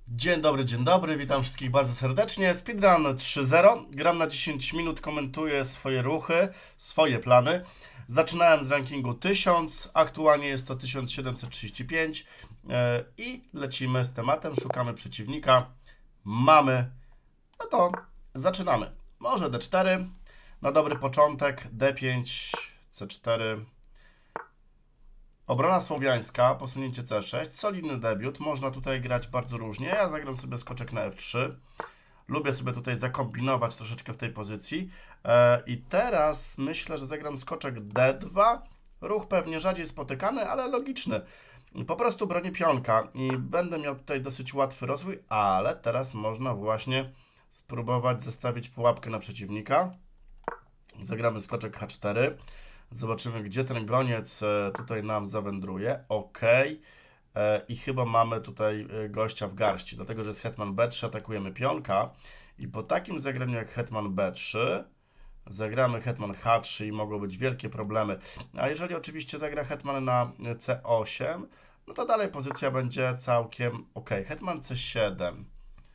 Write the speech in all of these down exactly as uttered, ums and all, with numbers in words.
Dzień dobry, dzień dobry, witam wszystkich bardzo serdecznie. Speedrun trzy zero. Gram na dziesięć minut, komentuję swoje ruchy, swoje plany. Zaczynałem z rankingu tysiąc, aktualnie jest to tysiąc siedemset trzydzieści pięć yy, i lecimy z tematem, szukamy przeciwnika. Mamy, no to zaczynamy. Może D cztery, na dobry początek, D pięć, C cztery. Obrona słowiańska, posunięcie C sześć, solidny debiut, można tutaj grać bardzo różnie, ja zagram sobie skoczek na F trzy, lubię sobie tutaj zakombinować troszeczkę w tej pozycji e, i teraz myślę, że zagram skoczek D dwa, ruch pewnie rzadziej spotykany, ale logiczny, po prostu bronię pionka i będę miał tutaj dosyć łatwy rozwój, ale teraz można właśnie spróbować zestawić pułapkę na przeciwnika, zagramy skoczek H cztery. Zobaczymy, gdzie ten goniec tutaj nam zawędruje. Ok. I chyba mamy tutaj gościa w garści, dlatego że jest hetman B trzy, atakujemy pionka. I po takim zagraniu jak hetman B trzy, zagramy hetman H trzy i mogą być wielkie problemy. A jeżeli oczywiście zagra hetman na C osiem, no to dalej pozycja będzie całkiem ok. Hetman C siedem.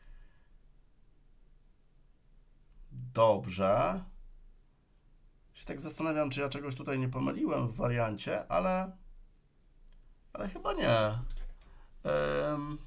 Dobrze. Się tak zastanawiam, czy ja czegoś tutaj nie pomyliłem w wariancie, ale, ale chyba nie. Um,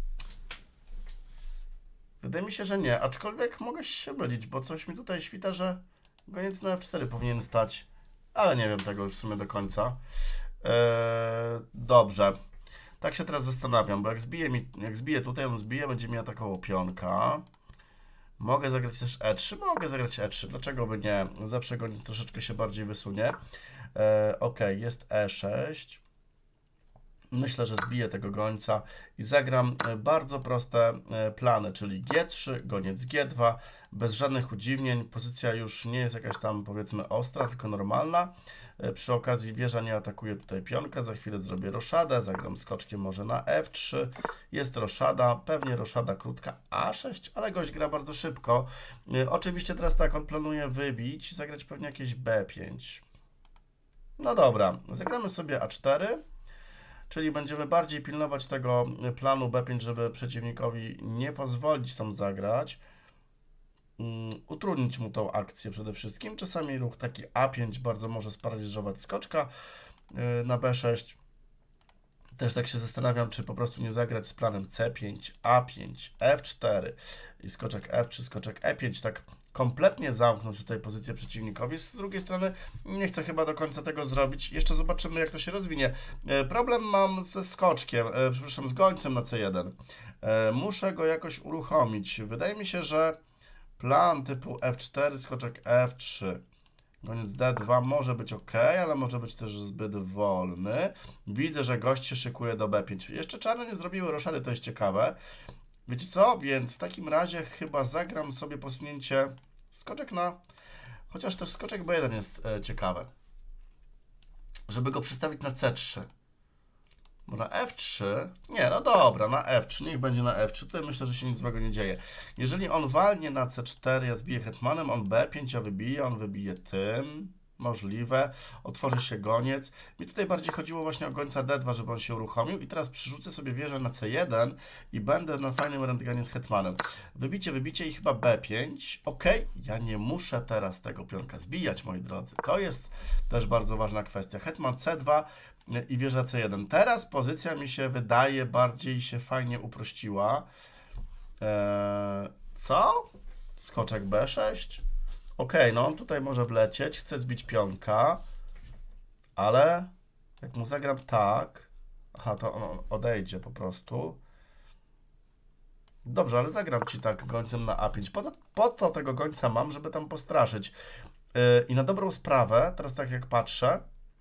wydaje mi się, że nie, aczkolwiek mogę się mylić, bo coś mi tutaj świta, że goniec na F cztery powinien stać, ale nie wiem tego już w sumie do końca. Eee, dobrze, tak się teraz zastanawiam, bo jak zbije, mi, jak zbije tutaj, on zbije, będzie mi atakował pionka. Mogę zagrać też E trzy, mogę zagrać E trzy, dlaczego by nie? Zawsze goniec troszeczkę się bardziej wysunie. E, ok, jest E sześć. Myślę, że zbiję tego gońca i zagram bardzo proste plany, czyli G trzy, goniec G dwa, bez żadnych udziwnień. Pozycja już nie jest jakaś tam, powiedzmy, ostra, tylko normalna. Przy okazji wieża nie atakuje tutaj pionka, za chwilę zrobię roszadę, zagram skoczkiem może na F trzy, jest roszada, pewnie roszada krótka A sześć, ale gość gra bardzo szybko. Oczywiście teraz tak, on planuje wybić, zagrać pewnie jakieś B pięć. No dobra, zagramy sobie A cztery. Czyli będziemy bardziej pilnować tego planu B pięć, żeby przeciwnikowi nie pozwolić tam zagrać. Um, utrudnić mu tą akcję przede wszystkim. Czasami ruch taki A pięć bardzo może sparaliżować skoczka yy, na B sześć. Też tak się zastanawiam, czy po prostu nie zagrać z planem C pięć, A pięć, F cztery i skoczek F trzy, skoczek E pięć, tak kompletnie zamknąć tutaj pozycję przeciwnikowi. Z drugiej strony nie chcę chyba do końca tego zrobić. Jeszcze zobaczymy, jak to się rozwinie. Problem mam ze skoczkiem, przepraszam, z gońcem na C jeden. Muszę go jakoś uruchomić. Wydaje mi się, że plan typu F cztery, skoczek F trzy. Goniec D dwa może być ok, ale może być też zbyt wolny. Widzę, że gość się szykuje do B pięć. Jeszcze czarne nie zrobiły roszady, to jest ciekawe. Wiecie co? Więc w takim razie chyba zagram sobie posunięcie skoczek na... Chociaż też skoczek B jeden jest e, ciekawe. Żeby go przestawić na C trzy. Bo na F trzy... Nie, no dobra, na F trzy. Niech będzie na F trzy. Tutaj myślę, że się nic złego nie dzieje. Jeżeli on walnie na C cztery, ja zbiję hetmanem, on B pięć, ja wybiję, on wybije tym. Możliwe. Otworzy się goniec. Mi tutaj bardziej chodziło właśnie o gońca D dwa, żeby on się uruchomił. I teraz przerzucę sobie wieżę na C jeden i będę na fajnym rentgenie z hetmanem. Wybicie, wybicie i chyba B pięć. Ok, ja nie muszę teraz tego pionka zbijać, moi drodzy. To jest też bardzo ważna kwestia. Hetman C dwa i wieża C jeden. Teraz pozycja mi się wydaje bardziej się fajnie uprościła. Eee, co? Skoczek B sześć. Ok, no on tutaj może wlecieć, chce zbić pionka, ale jak mu zagram tak, aha, to on odejdzie po prostu. Dobrze, ale zagram ci tak gońcem na A pięć. Po to, po to tego gońca mam, żeby tam postraszyć. Yy, I na dobrą sprawę, teraz tak jak patrzę,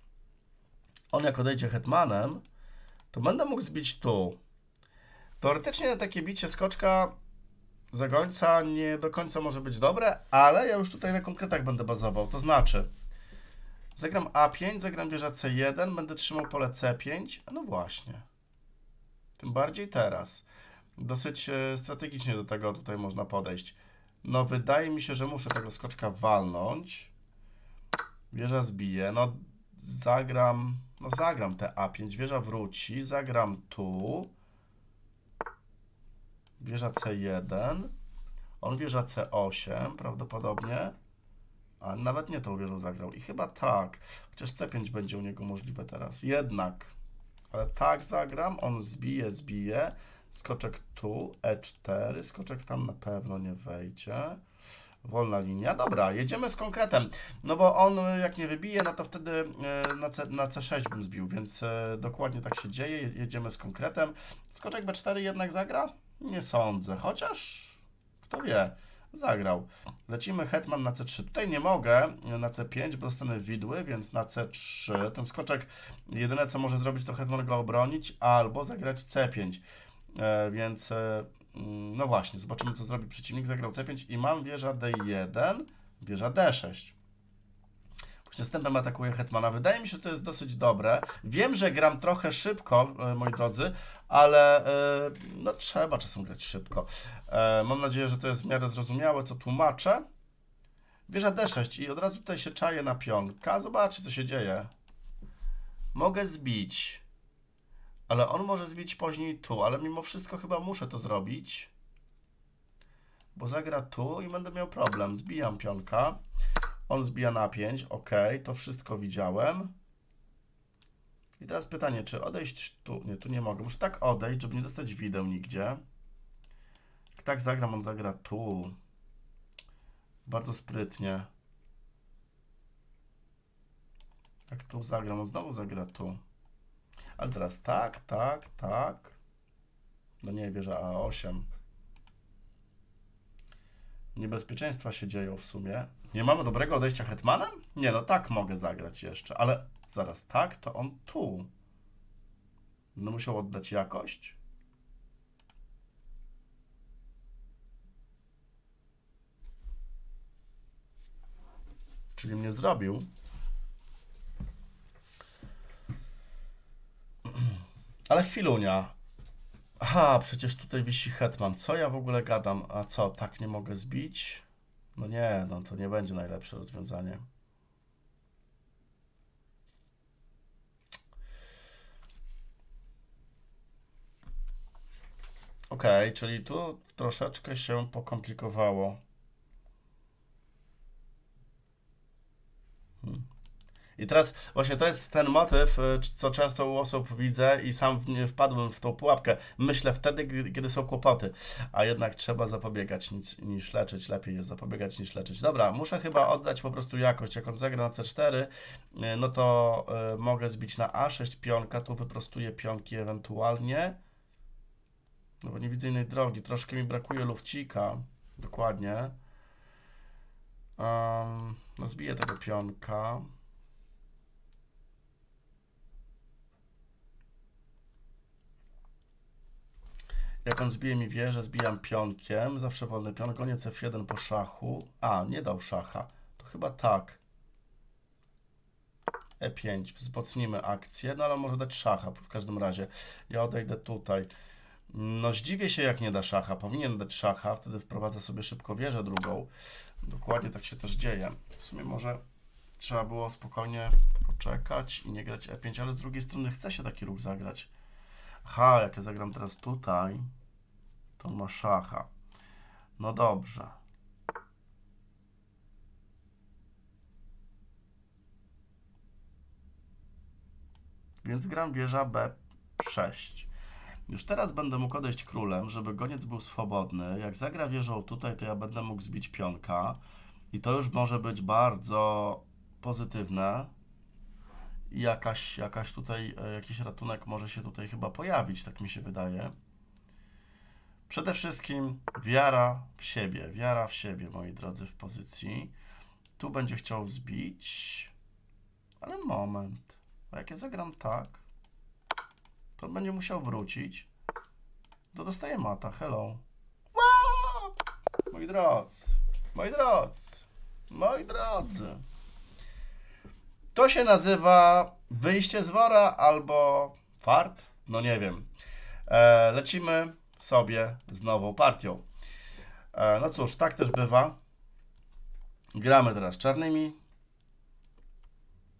on jak odejdzie hetmanem, to będę mógł zbić tu. Teoretycznie takie bicie skoczka za gońca nie do końca może być dobre, ale ja już tutaj na konkretach będę bazował. To znaczy, zagram A pięć, zagram wieża C jeden, będę trzymał pole C pięć. No właśnie. Tym bardziej teraz. Dosyć strategicznie do tego tutaj można podejść. No wydaje mi się, że muszę tego skoczka walnąć. Wieża zbije. No zagram, no zagram te A pięć. Wieża wróci. Zagram tu. wieża C jeden, on wieża C osiem prawdopodobnie, a nawet nie tą wieżą zagrał. I chyba tak, chociaż C pięć będzie u niego możliwe teraz. Jednak, ale tak zagram, on zbije, zbije, skoczek tu, E cztery, skoczek tam na pewno nie wejdzie. Wolna linia. Dobra, jedziemy z konkretem. No bo on jak nie wybije, no to wtedy na, C, na C sześć bym zbił, więc dokładnie tak się dzieje. Jedziemy z konkretem. Skoczek B cztery jednak zagra? Nie sądzę, chociaż kto wie, zagrał. Lecimy hetman na C trzy. Tutaj nie mogę na C pięć, bo dostanę widły, więc na C trzy. Ten skoczek jedyne co może zrobić to hetman go obronić albo zagrać C pięć. E, więc e, no właśnie, zobaczymy co zrobi przeciwnik. Zagrał C pięć i mam wieża D jeden, wieża D sześć. Właśnie stępem atakuje hetmana. Wydaje mi się, że to jest dosyć dobre. Wiem, że gram trochę szybko, e, moi drodzy, ale e, no trzeba czasem grać szybko. E, mam nadzieję, że to jest w miarę zrozumiałe, co tłumaczę. Wieża D sześć i od razu tutaj się czaję na pionka. Zobaczcie, co się dzieje. Mogę zbić. Ale on może zbić później tu, ale mimo wszystko chyba muszę to zrobić. Bo zagra tu i będę miał problem. Zbijam pionka. On zbija na pięć. Ok, to wszystko widziałem. I teraz pytanie, czy odejść tu? Nie, tu nie mogę. Muszę tak odejść, żeby nie dostać wideł nigdzie. Jak tak zagram, on zagra tu. Bardzo sprytnie. Jak tu zagram, on znowu zagra tu. Ale teraz tak, tak, tak. No nie, wieża A osiem. Niebezpieczeństwa się dzieją w sumie. Nie mamy dobrego odejścia hetmanem? Nie, no tak mogę zagrać jeszcze, ale zaraz tak, to on tu. Będę musiał oddać jakość. Czyli mnie zrobił. Ale chwilunia. Aha, przecież tutaj wisi hetman. Co ja w ogóle gadam? A co, tak nie mogę zbić? No nie, no to nie będzie najlepsze rozwiązanie. Ok, czyli tu troszeczkę się pokomplikowało. Hmm. I teraz właśnie to jest ten motyw, co często u osób widzę i sam wpadłem w tą pułapkę. Myślę wtedy, kiedy są kłopoty, a jednak trzeba zapobiegać niż, niż leczyć. Lepiej jest zapobiegać niż leczyć. Dobra, muszę chyba oddać po prostu jakość. Jak on zagra na C cztery, no to y, mogę zbić na A sześć pionka, tu wyprostuję pionki ewentualnie. No bo nie widzę innej drogi. Troszkę mi brakuje lufcika. Dokładnie. Um, no zbiję tego pionka. Jak on zbije mi wieżę, zbijam pionkiem. Zawsze wolny pion. Koniec F jeden po szachu. A, nie dał szacha. To chyba tak. E pięć. Wzmocnimy akcję. No ale może dać szacha w każdym razie. Ja odejdę tutaj. No zdziwię się, jak nie da szacha. Powinien dać szacha. Wtedy wprowadza sobie szybko wieżę drugą. Dokładnie tak się też dzieje. W sumie może trzeba było spokojnie poczekać i nie grać E pięć, ale z drugiej strony chce się taki ruch zagrać. Aha, jak ja zagram teraz tutaj, to on ma szacha. No dobrze. Więc gram wieża B sześć. Już teraz będę mógł odejść królem, żeby goniec był swobodny. Jak zagra wieżą tutaj, to ja będę mógł zbić pionka. I to już może być bardzo pozytywne. I jakaś, jakaś tutaj, jakiś ratunek może się tutaj chyba pojawić, tak mi się wydaje. Przede wszystkim wiara w siebie, wiara w siebie, moi drodzy, w pozycji. Tu będzie chciał wzbić, ale moment, a jak ja zagram tak, to będzie musiał wrócić, to dostaje mata, hello. Wow! Moi drodzy, moi drodzy, moi drodzy. To się nazywa wyjście z wora albo fart, no nie wiem. E, lecimy sobie z nową partią. E, no cóż, tak też bywa. Gramy teraz czarnymi.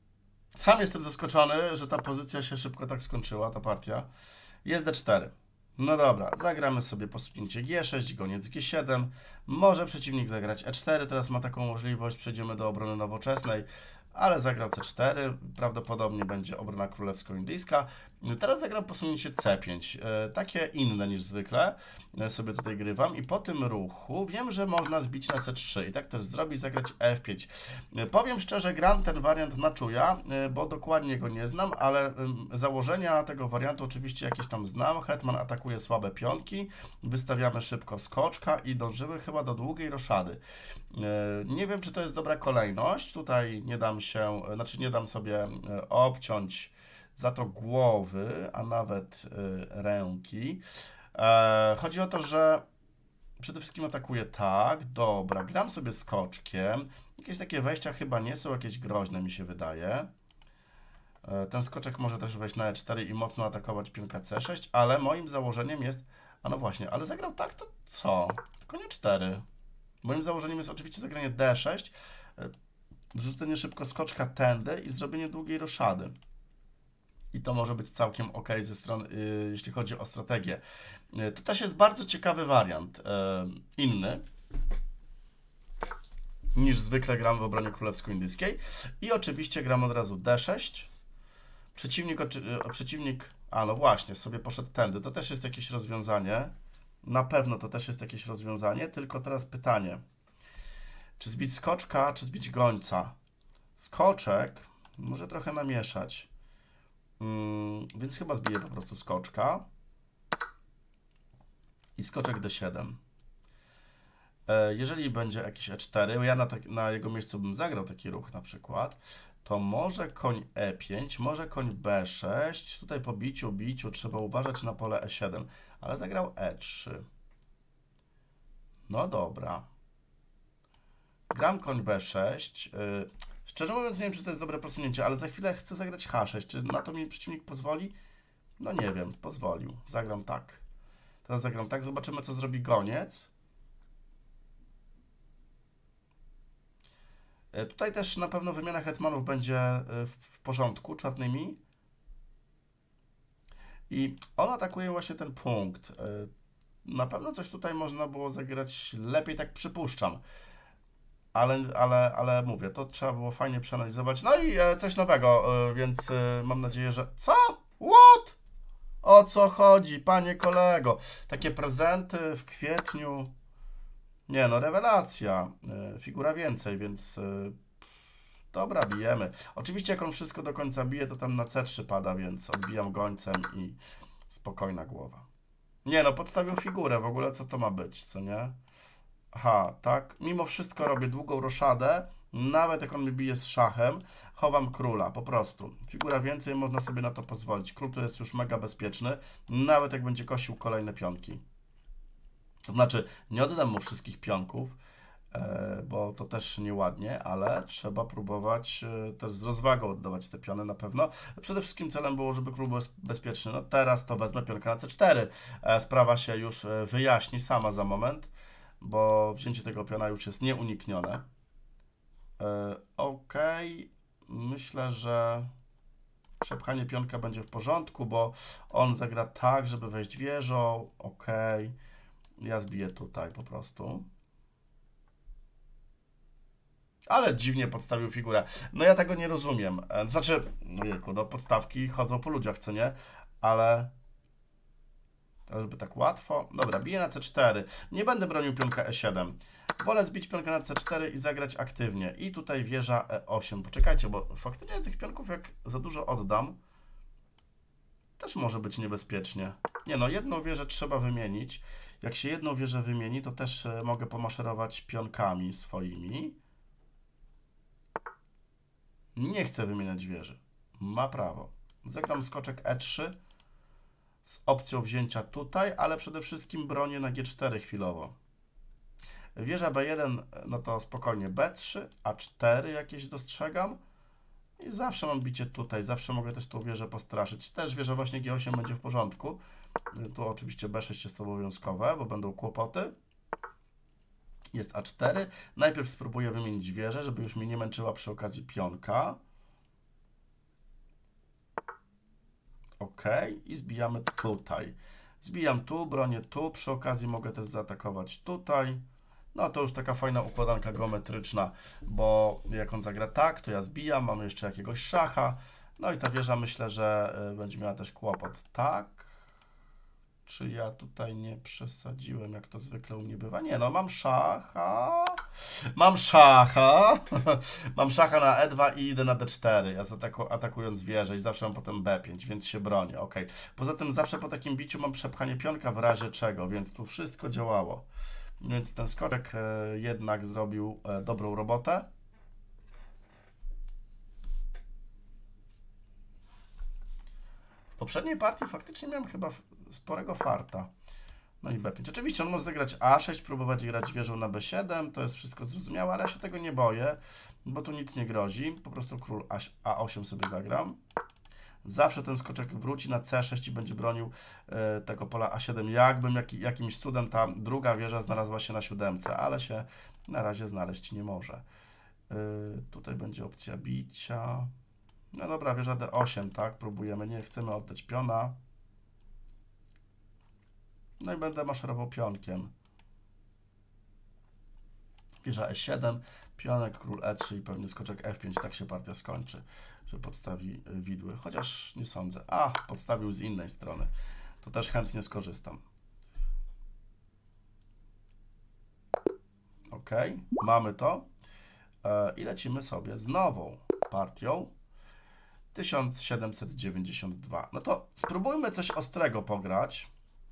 Sam jestem zaskoczony, że ta pozycja się szybko tak skończyła, ta partia. Jest D cztery. No dobra, zagramy sobie posunięcie G sześć, goniec G siedem. Może przeciwnik zagrać E cztery, teraz ma taką możliwość, przejdziemy do obrony nowoczesnej, ale zagrał C cztery, prawdopodobnie będzie obrona królewsko-indyjska. Teraz zagrał posunięcie C pięć, takie inne niż zwykle sobie tutaj grywam i po tym ruchu wiem, że można zbić na C trzy i tak też zrobić, zagrać F pięć. Powiem szczerze, gram ten wariant na czuja, bo dokładnie go nie znam, ale założenia tego wariantu oczywiście jakieś tam znam. Hetman atakuje słabe pionki, wystawiamy szybko skoczka i dążymy chyba do długiej roszady. Nie wiem, czy to jest dobra kolejność, tutaj nie dam się, znaczy nie dam sobie obciąć za to głowy, a nawet ręki. Chodzi o to, że przede wszystkim atakuję tak, dobra, gram sobie skoczkiem, jakieś takie wejścia chyba nie są jakieś groźne, mi się wydaje. Ten skoczek może też wejść na E cztery i mocno atakować pionka C sześć, ale moim założeniem jest, a no właśnie, ale zagrał tak, to co? Konie cztery. Moim założeniem jest oczywiście zagranie D sześć, wrzucenie szybko skoczka tędy i zrobienie długiej roszady. I to może być całkiem ok ze strony, yy, jeśli chodzi o strategię. Yy, to też jest bardzo ciekawy wariant, yy, inny niż zwykle gram w obronie królewsko-indyjskiej. I oczywiście gram od razu D sześć. Przeciwnik, yy, przeciwnik, a no właśnie, sobie poszedł tędy. To też jest jakieś rozwiązanie. Na pewno to też jest jakieś rozwiązanie, tylko teraz pytanie. Czy zbić skoczka, czy zbić gońca? Skoczek może trochę namieszać. Hmm, więc chyba zbiję po prostu skoczka. I skoczek D siedem. E, jeżeli będzie jakiś E cztery, ja na, tak, na jego miejscu bym zagrał taki ruch na przykład, to może koń E pięć, może koń B sześć. Tutaj po biciu, biciu trzeba uważać na pole E siedem, ale zagrał E trzy. No dobra. Gram koń B sześć. Yy, szczerze mówiąc nie wiem, czy to jest dobre posunięcie, ale za chwilę chcę zagrać H sześć. Czy na to mi przeciwnik pozwoli? No nie wiem, pozwolił. Zagram tak. Teraz zagram tak, zobaczymy co zrobi goniec. Yy, tutaj też na pewno wymiana hetmanów będzie yy, w, w porządku, czarnymi. I on atakuje właśnie ten punkt. Yy, na pewno coś tutaj można było zagrać lepiej, tak przypuszczam. Ale, ale, ale mówię, to trzeba było fajnie przeanalizować. No i e, coś nowego, e, więc e, mam nadzieję, że... Co? What? O co chodzi, panie kolego? Takie prezenty w kwietniu... Nie no, rewelacja. E, figura więcej, więc... E, dobra, bijemy. Oczywiście jak on wszystko do końca bije, to tam na C trzy pada, więc odbijam gońcem i spokojna głowa. Nie no, podstawił figurę, w ogóle co to ma być, co nie? Aha, tak. Mimo wszystko robię długą roszadę, nawet jak on mi bije z szachem, chowam króla, po prostu. Figura więcej, można sobie na to pozwolić. Król tu jest już mega bezpieczny, nawet jak będzie kosił kolejne pionki. To znaczy, nie oddam mu wszystkich pionków, e, bo to też nieładnie, ale trzeba próbować e, też z rozwagą oddawać te piony na pewno. Przede wszystkim celem było, żeby król był bezpieczny. No teraz to wezmę pionka na C cztery. E, sprawa się już wyjaśni sama za moment, bo wzięcie tego piona już jest nieuniknione. Yy, ok, myślę, że przepchanie pionka będzie w porządku, bo on zagra tak, żeby wejść wieżą. Ok, ja zbiję tutaj po prostu. Ale dziwnie podstawił figurę. No ja tego nie rozumiem. Znaczy, ojejku, no podstawki chodzą po ludziach, co nie? Ale... żeby tak łatwo. Dobra, biję na C cztery. Nie będę bronił pionka E siedem. Wolę zbić pionka na C cztery i zagrać aktywnie. I tutaj wieża E osiem. Poczekajcie, bo faktycznie tych pionków jak za dużo oddam, też może być niebezpiecznie. Nie no, jedną wieżę trzeba wymienić. Jak się jedną wieżę wymieni, to też mogę pomaszerować pionkami swoimi. Nie chcę wymieniać wieży. Ma prawo. Zagram skoczek E trzy. Z opcją wzięcia tutaj, ale przede wszystkim bronię na G cztery chwilowo. Wieża B jeden, no to spokojnie B trzy, A cztery jakieś dostrzegam i zawsze mam bicie tutaj, zawsze mogę też tą wieżę postraszyć. Też wieża właśnie G osiem będzie w porządku. Tu oczywiście B sześć jest obowiązkowe, bo będą kłopoty. Jest A cztery. Najpierw spróbuję wymienić wieżę, żeby już mnie nie męczyła przy okazji pionka. Ok, i zbijamy tutaj. Zbijam tu, bronię tu, przy okazji mogę też zaatakować tutaj. No to już taka fajna układanka geometryczna, bo jak on zagra tak, to ja zbijam, mamy jeszcze jakiegoś szacha. No i ta wieża myślę, że będzie miała też kłopot. Tak? Czy ja tutaj nie przesadziłem, jak to zwykle u mnie bywa? Nie, no mam szacha. Mam szacha. Mam szacha na e dwa i idę na d cztery, ja ataku atakując wieżę i zawsze mam potem b pięć, więc się bronię. Ok. Poza tym zawsze po takim biciu mam przepchanie pionka w razie czego, więc tu wszystko działało. Więc ten skoczek e, jednak zrobił e, dobrą robotę. W poprzedniej partii faktycznie miałem chyba sporego farta. No i b pięć. Oczywiście on może zagrać a sześć, próbować grać wieżą na b siedem, to jest wszystko zrozumiałe, ale ja się tego nie boję, bo tu nic nie grozi. Po prostu król a osiem sobie zagram. Zawsze ten skoczek wróci na c sześć i będzie bronił y, tego pola a siedem. Jakbym jak, jakimś cudem ta druga wieża znalazła się na siódemce, ale się na razie znaleźć nie może. Y, tutaj będzie opcja bicia. No dobra, wieża d osiem, tak? Próbujemy, nie chcemy oddać piona. No i będę maszerował pionkiem. Wieża e siedem, pionek, król e trzy i pewnie skoczek f pięć. Tak się partia skończy, że podstawi widły. Chociaż nie sądzę. A, podstawił z innej strony. To też chętnie skorzystam. Ok, mamy to. I lecimy sobie z nową partią. tysiąc siedemset dziewięćdziesiąt dwa. No to spróbujmy coś ostrego pograć.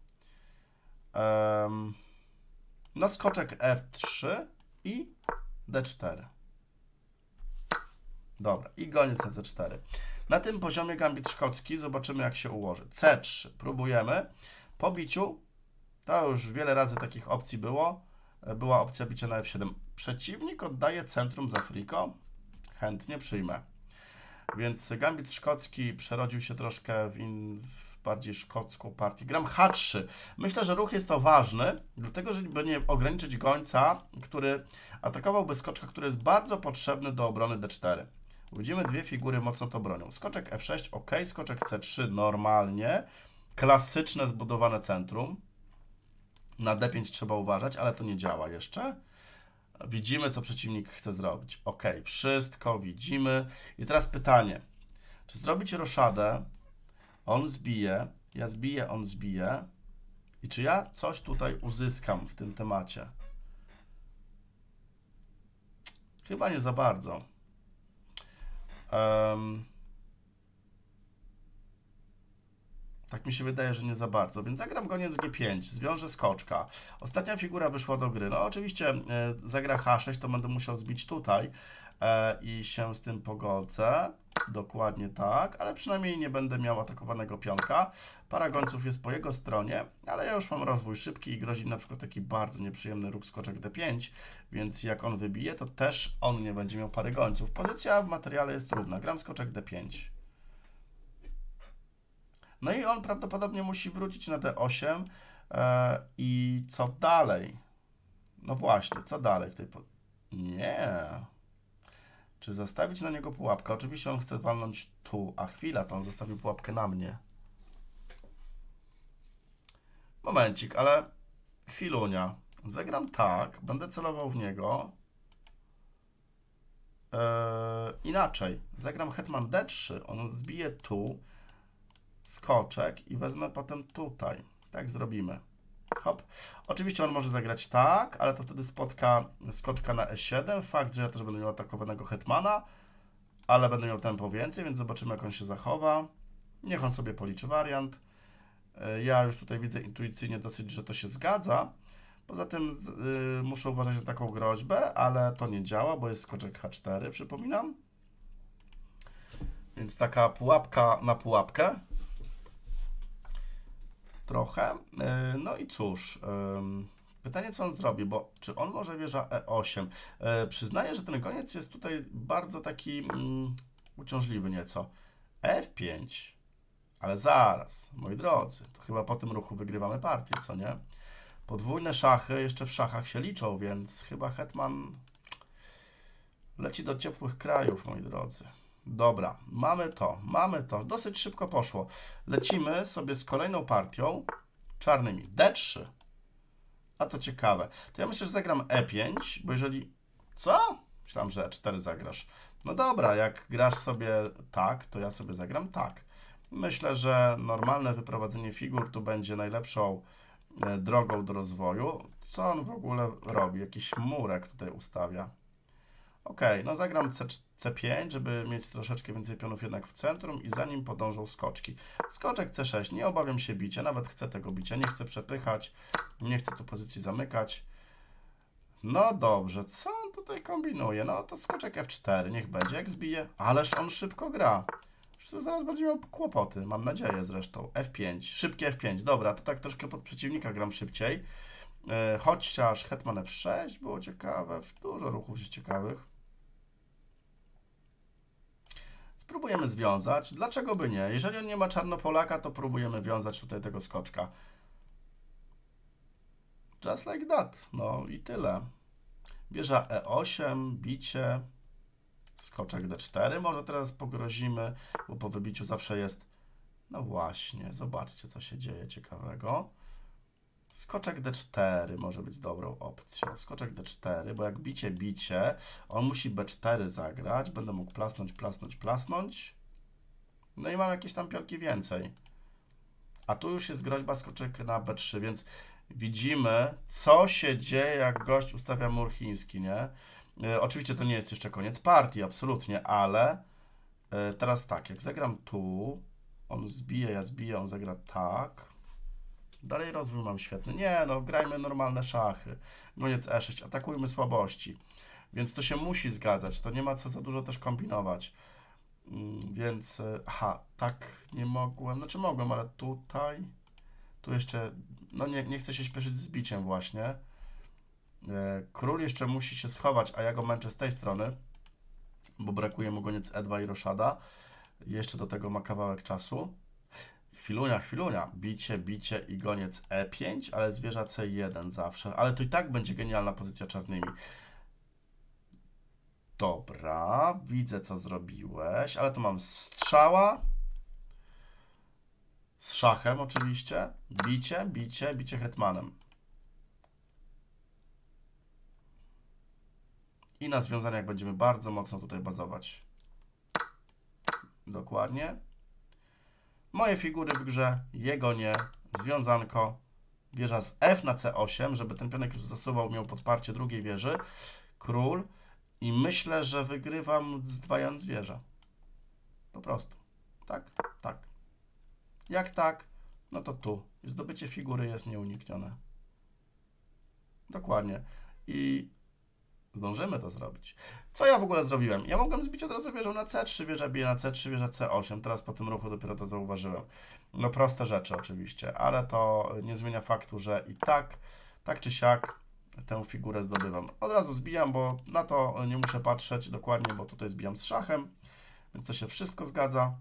Um, na skoczek f trzy i d cztery. Dobra, i goniec na c cztery. Na tym poziomie gambit szkocki zobaczymy, jak się ułoży. c trzy, próbujemy. Po biciu, to już wiele razy takich opcji było, była opcja bicia na f siedem. Przeciwnik oddaje centrum za friko. Chętnie przyjmę. Więc gambit szkocki przerodził się troszkę w, in, w bardziej szkocką partię. Gram h trzy. Myślę, że ruch jest to ważny, dlatego żeby nie ograniczyć gońca, który atakowałby skoczka, który jest bardzo potrzebny do obrony d cztery. Widzimy, dwie figury mocno to bronią. Skoczek f sześć, ok. Skoczek c trzy, normalnie. Klasyczne zbudowane centrum. Na d pięć trzeba uważać, ale to nie działa jeszcze. Widzimy, co przeciwnik chce zrobić. Ok, wszystko widzimy. I teraz pytanie. Czy zrobić roszadę? On zbije, ja zbiję, on zbije. I czy ja coś tutaj uzyskam w tym temacie? Chyba nie za bardzo. Um, tak mi się wydaje, że nie za bardzo. Więc zagram goniec g pięć, zwiążę skoczka. Ostatnia figura wyszła do gry. No oczywiście y, zagra h sześć, to będę musiał zbić tutaj y, i się z tym pogodzę. Dokładnie tak, ale przynajmniej nie będę miał atakowanego pionka. Para gońców jest po jego stronie, ale ja już mam rozwój szybki i grozi na przykład taki bardzo nieprzyjemny ruch skoczek d pięć, więc jak on wybije, to też on nie będzie miał pary gońców. Pozycja w materiale jest równa. Gram skoczek d pięć. No i on prawdopodobnie musi wrócić na d osiem e, i co dalej? No właśnie, co dalej w tej... Po... Nie... Czy zastawić na niego pułapkę? Oczywiście on chce walnąć tu, a chwila, to on zostawił pułapkę na mnie. Momencik, ale chwilunia. Zagram tak, będę celował w niego. Eee, inaczej, zagram hetman d trzy, on zbije tu, skoczek i wezmę potem tutaj. Tak zrobimy. Hop. Oczywiście on może zagrać tak, ale to wtedy spotka skoczka na e siedem. Fakt, że ja też będę miał atakowanego hetmana, ale będę miał tempo więcej, więc zobaczymy, jak on się zachowa. Niech on sobie policzy wariant. Ja już tutaj widzę intuicyjnie dosyć, że to się zgadza. Poza tym z, y, muszę uważać na taką groźbę, ale to nie działa, bo jest skoczek h cztery, przypominam. Więc taka pułapka na pułapkę. Trochę. No i cóż, pytanie, co on zrobi, bo czy on może wieża e osiem? Przyznaję, że ten goniec jest tutaj bardzo taki mm, uciążliwy nieco. f pięć, ale zaraz, moi drodzy, to chyba po tym ruchu wygrywamy partię, co nie? Podwójne szachy jeszcze w szachach się liczą, więc chyba hetman leci do ciepłych krajów, moi drodzy. Dobra, mamy to, mamy to. Dosyć szybko poszło. Lecimy sobie z kolejną partią. czarnymi. D trzy. A to ciekawe. To ja myślę, że zagram E pięć, bo jeżeli... Co? Myślałem, że E cztery zagrasz. No dobra, jak grasz sobie tak, to ja sobie zagram tak. Myślę, że normalne wyprowadzenie figur tu będzie najlepszą e, drogą do rozwoju. Co on w ogóle robi? Jakiś murek tutaj ustawia. Ok, no zagram C, C5, żeby mieć troszeczkę więcej pionów jednak w centrum i za nim podążą skoczki. Skoczek C sześć, nie obawiam się bicia, nawet chcę tego bicia, nie chcę przepychać, nie chcę tu pozycji zamykać. No dobrze, co on tutaj kombinuje? No to skoczek F cztery, niech będzie, jak zbije. Ależ on szybko gra. Już zaraz będzie miał kłopoty, mam nadzieję zresztą. F pięć, szybkie F pięć, dobra, to tak troszkę pod przeciwnika gram szybciej. Yy, chociaż hetman F sześć było ciekawe, dużo ruchów jest ciekawych. Spróbujemy związać. Dlaczego by nie? Jeżeli on nie ma czarnopolaka, to próbujemy wiązać tutaj tego skoczka. Just like that. No i tyle. Wieża E osiem, bicie. Skoczek D cztery. Może teraz pogrozimy, bo po wybiciu zawsze jest... No właśnie, zobaczcie, co się dzieje ciekawego. Skoczek D cztery może być dobrą opcją. Skoczek D cztery, bo jak bicie, bicie, on musi B cztery zagrać. Będę mógł plasnąć, plasnąć, plasnąć. No i mam jakieś tam pionki więcej. A tu już jest groźba skoczek na B trzy, więc widzimy, co się dzieje, jak gość ustawia mur chiński, nie? E, oczywiście to nie jest jeszcze koniec partii, absolutnie, ale e, teraz tak, jak zagram tu, on zbije, ja zbiję, on zagra tak. Dalej rozwój mam świetny. Nie, no grajmy normalne szachy. Goniec E sześć, atakujmy słabości. Więc to się musi zgadzać. To nie ma co za dużo też kombinować. Mm, więc, aha, tak nie mogłem. Znaczy mogłem, ale tutaj... Tu jeszcze... No nie, nie chcę się śpieszyć z biciem właśnie. E, król jeszcze musi się schować, a ja go męczę z tej strony. Bo brakuje mu goniec E dwa i roszada. Jeszcze do tego ma kawałek czasu. Chwilunia, chwilunia, bicie, bicie i goniec E pięć, ale zwierza C jeden zawsze. Ale to i tak będzie genialna pozycja czarnymi. Dobra, widzę, co zrobiłeś, ale tu mam strzała. Z szachem oczywiście. Bicie, bicie, bicie hetmanem. I na związaniach będziemy bardzo mocno tutaj bazować. Dokładnie. Moje figury w grze, jego nie, związanko, wieża z F na C osiem, żeby ten pionek już zasuwał, miał podparcie drugiej wieży, król i myślę, że wygrywam zdwajając wieżę. Po prostu. Tak? Tak. Jak tak? No to tu. Zdobycie figury jest nieuniknione. Dokładnie. I zdążymy to zrobić. Co ja w ogóle zrobiłem? Ja mogłem zbić od razu wieżą na C trzy, wieża bije na C trzy, wieża C osiem. Teraz po tym ruchu dopiero to zauważyłem. No proste rzeczy oczywiście, ale to nie zmienia faktu, że i tak, tak czy siak tę figurę zdobywam. Od razu zbijam, bo na to nie muszę patrzeć dokładnie, bo tutaj zbijam z szachem, więc to się wszystko zgadza.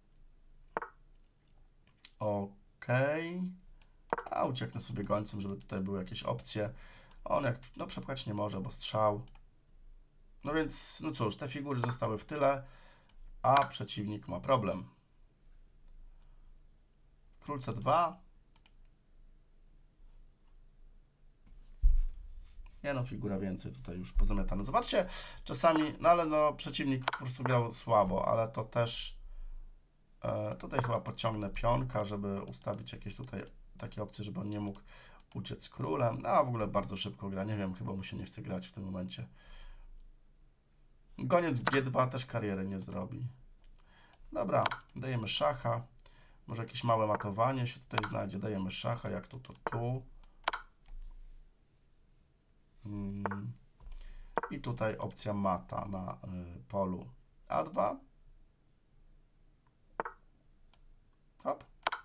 Okej. A ucieknę sobie gońcem, żeby tutaj były jakieś opcje. On jak, no przepchać nie może, bo strzał. No więc, no cóż, te figury zostały w tyle, a przeciwnik ma problem. Król C dwa. Nie no, figura więcej tutaj już pozamiatane. Zobaczcie, czasami, no ale no, przeciwnik po prostu grał słabo, ale to też e, tutaj chyba podciągnę pionka, żeby ustawić jakieś tutaj takie opcje, żeby on nie mógł uciec królem. No, a w ogóle bardzo szybko gra. Nie wiem, chyba mu się nie chce grać w tym momencie. Goniec G dwa też kariery nie zrobi. Dobra, dajemy szacha. Może jakieś małe matowanie się tutaj znajdzie. Dajemy szacha, jak tu, to tu. Hmm. I tutaj opcja mata na y, polu A dwa. Hop.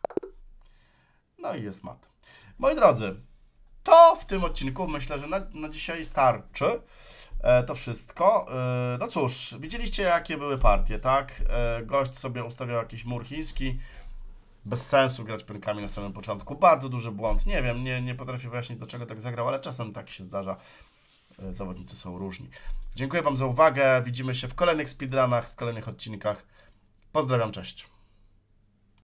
No i jest mat. Moi drodzy, to w tym odcinku myślę, że na, na dzisiaj starczy. E, to wszystko. E, no cóż, widzieliście jakie były partie, tak? E, gość sobie ustawiał jakiś mur chiński. Bez sensu grać pionkami na samym początku. Bardzo duży błąd. Nie wiem, nie, nie potrafię wyjaśnić, do czego tak zagrał, ale czasem tak się zdarza. E, zawodnicy są różni. Dziękuję Wam za uwagę. Widzimy się w kolejnych speedrunach, w kolejnych odcinkach. Pozdrawiam, cześć.